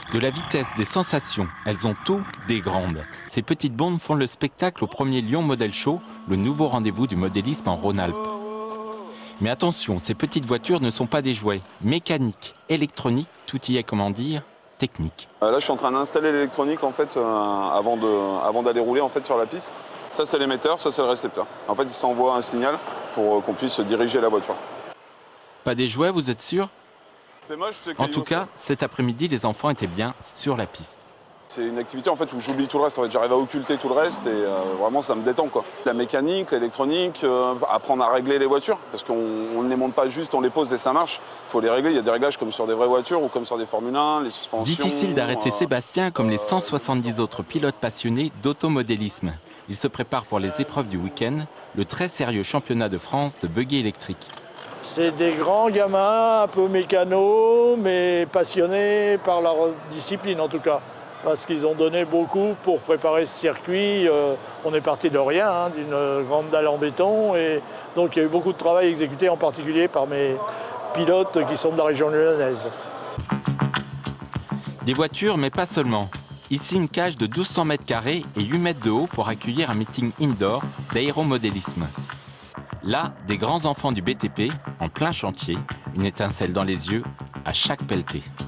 De la vitesse, des sensations, elles ont tout des grandes. Ces petites bombes font le spectacle au premier Lyon Model Show, le nouveau rendez-vous du modélisme en Rhône-Alpes. Mais attention, ces petites voitures ne sont pas des jouets. Mécanique, électronique, tout y est, comment dire, technique. Là, je suis en train d'installer l'électronique en fait, avant d'aller rouler en fait, sur la piste. Ça, c'est l'émetteur, ça, c'est le récepteur. En fait, il s'envoie un signal pour qu'on puisse diriger la voiture. Pas des jouets, vous êtes sûr? C'est moche, c'est En tout cas, cet après-midi, les enfants étaient bien sur la piste. C'est une activité en fait, où j'oublie tout le reste. En fait, j'arrive à occulter tout le reste et vraiment, ça me détend, quoi. La mécanique, l'électronique, apprendre à régler les voitures. Parce qu'on ne les monte pas juste, on les pose et ça marche. Il faut les régler. Il y a des réglages comme sur des vraies voitures ou comme sur des Formule 1, les suspensions. Difficile d'arrêter Sébastien comme les 170 autres pilotes passionnés d'automodélisme. Il se prépare pour les épreuves du week-end, le très sérieux championnat de France de buggy électrique. C'est des grands gamins, un peu mécanos, mais passionnés par leur discipline en tout cas. Parce qu'ils ont donné beaucoup pour préparer ce circuit. On est parti de rien, hein, d'une grande dalle en béton. Et donc il y a eu beaucoup de travail exécuté, en particulier par mes pilotes qui sont de la région lyonnaise. Des voitures, mais pas seulement. Ici, une cage de 1200 mètres carrés et 8 mètres de haut pour accueillir un meeting indoor d'aéromodélisme. Là, des grands enfants du BTP, en plein chantier, une étincelle dans les yeux, à chaque pelletée.